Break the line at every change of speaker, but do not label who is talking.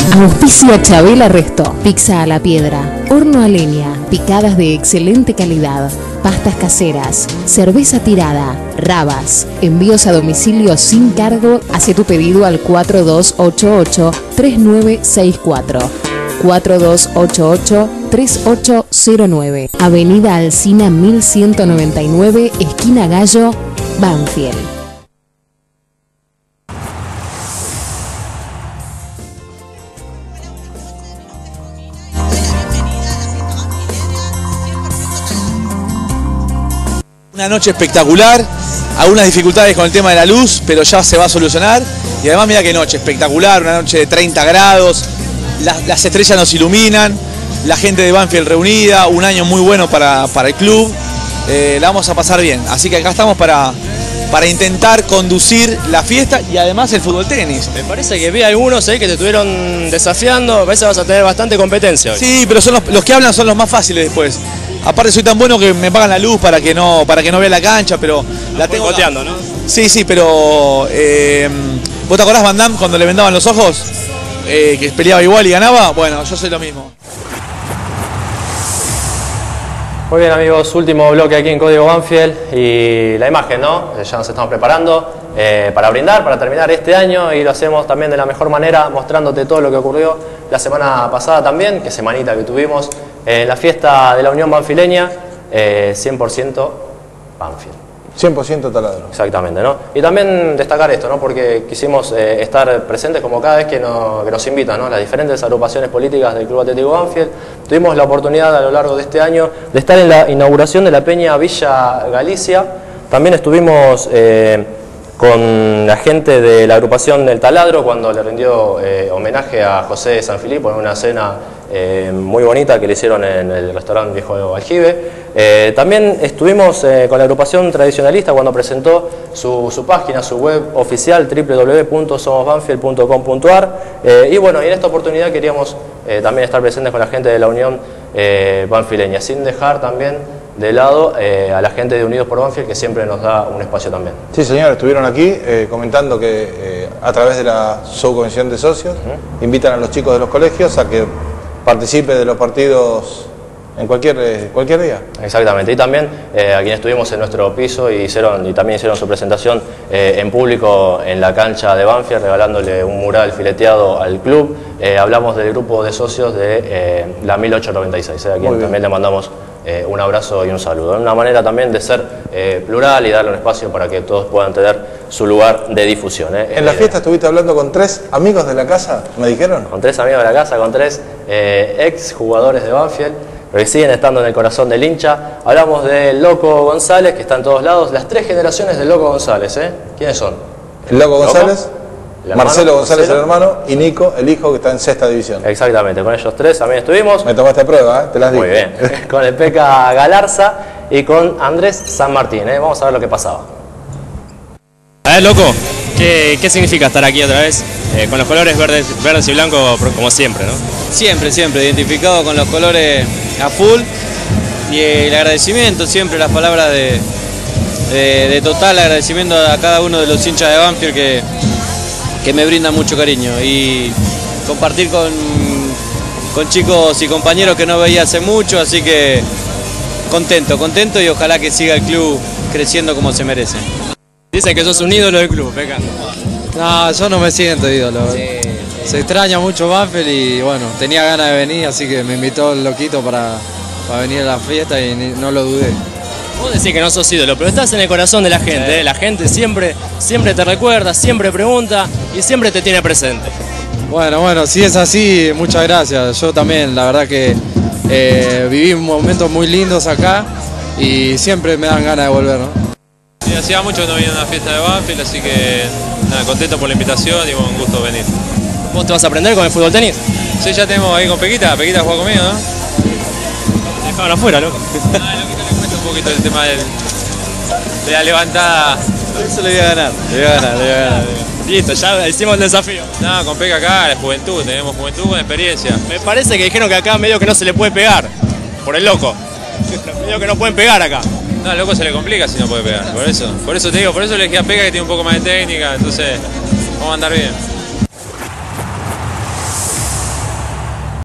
Auspicia Chabela Resto. Pizza a la piedra. Horno a leña. Picadas de excelente calidad. Pastas caseras. Cerveza tirada. Rabas. Envíos a domicilio sin cargo. Hace tu pedido al 4288-3964. 4288-3809. Avenida Alsina 1199, esquina Gallo, Banfield.
Una noche espectacular, algunas dificultades con el tema de la luz, pero ya se va a solucionar. Y además mira qué noche espectacular, una noche de 30 grados, las estrellas nos iluminan, la gente de Banfield reunida, un año muy bueno para el club, la vamos a pasar bien. Así que acá estamos para intentar conducir la fiesta y además el fútbol tenis.
Me parece que vi algunos que te estuvieron desafiando, me parece que vas a tener bastante competencia hoy.
Sí, pero son los que hablan son los más fáciles después. Aparte soy tan bueno que me pagan la luz para que no vea la cancha, pero la tengo
boteando, ¿no?
Sí, pero ¿vos te acordás Van Damme cuando le vendaban los ojos? Que peleaba igual y ganaba. Bueno, yo soy lo mismo.
Muy bien amigos, último bloque aquí en Código Banfield y la imagen, ¿no? Ya nos estamos preparando para brindar, para terminar este año y lo hacemos también de la mejor manera, mostrándote todo lo que ocurrió la semana pasada también, que semanita que tuvimos, la fiesta de la Unión Banfileña, 100% Banfield.
100% taladro.
Exactamente, ¿no? Y también destacar esto, ¿no? Porque quisimos estar presentes como cada vez que nos invitan, ¿no? Las diferentes agrupaciones políticas del Club Atlético Banfield. Tuvimos la oportunidad a lo largo de este año de estar en la inauguración de la Peña Villa Galicia. También estuvimos con la gente de la agrupación del Taladro cuando le rindió homenaje a José Sanfilippo en una cena muy bonita que le hicieron en el restaurante Viejo Aljibe. También estuvimos con la agrupación tradicionalista cuando presentó su página, su web oficial www.somosbanfield.com.ar y bueno, y en esta oportunidad queríamos también estar presentes con la gente de la Unión Banfileña, sin dejar también de lado a la gente de Unidos por Banfield, que siempre nos da un espacio también.
Sí, señor, estuvieron aquí comentando que a través de la subcomisión de socios invitan a los chicos de los colegios a que participe de los partidos en cualquier día.
Exactamente, y también a quienes estuvimos en nuestro piso y también hicieron su presentación en público en la cancha de Banfield, regalándole un mural fileteado al club. Hablamos del grupo de socios de la 1896, a quien también le mandamos un abrazo y un saludo. Una manera también de ser plural y darle un espacio para que todos puedan tener su lugar de difusión.
En la fiesta estuviste hablando con 3 amigos de la casa, ¿me dijeron?
Con 3 amigos de la casa, con 3 ex jugadores de Banfield, pero que siguen estando en el corazón del hincha. Hablamos del Loco González, que está en todos lados, las 3 generaciones del Loco González. ¿Quiénes son?
El Loco González, Marcelo González, el hermano, y Nico, el hijo, que está en 6ª división.
Exactamente, con ellos 3 también estuvimos.
Me tomaste a prueba, te las digo.
Muy bien, con el Peca Galarza y con Andrés San Martín. Vamos a ver lo que pasaba.
A ver, loco, ¿qué significa estar aquí otra vez? Con los colores verdes y blancos como siempre, ¿no?
Siempre, identificado con los colores a full y el agradecimiento, siempre las palabras de total agradecimiento a cada uno de los hinchas de Banfield que me brindan mucho cariño y compartir con chicos y compañeros que no veía hace mucho, así que contento y ojalá que siga el club creciendo como se merece.
Dicen que sos un ídolo del club, Peca.
No, yo no me siento ídolo. Se extraña mucho Banfield y bueno, tenía ganas de venir, así que me invitó el loquito para venir a la fiesta y no lo dudé.
Vos decís que no sos ídolo, pero estás en el corazón de la gente, La gente siempre te recuerda, siempre pregunta y siempre te tiene presente.
Bueno, si es así, muchas gracias. Yo también, la verdad que viví momentos muy lindos acá y siempre me dan ganas de volver, ¿no?
Sí, hacía mucho que no venía a una fiesta de Banfield, así que nada, contento por la invitación y con gusto venir.
¿Vos te vas a aprender con el fútbol tenis?
Sí, ya tenemos ahí con Pequita juega conmigo, ¿no?
Te dejaron afuera, loco.
Loquito le cuento un poquito el tema de la levantada.
Eso le voy a ganar, le voy a ganar.
Listo, ya hicimos el desafío.
No, con Peca acá, la juventud, tenemos juventud con experiencia.
Me parece que dijeron que acá medio que no se le puede pegar, por el loco. Medio que no pueden pegar acá.
No, al loco se le complica si no puede pegar, por eso te digo, por eso le dije a Peca que tiene un poco más de técnica, entonces vamos a andar bien.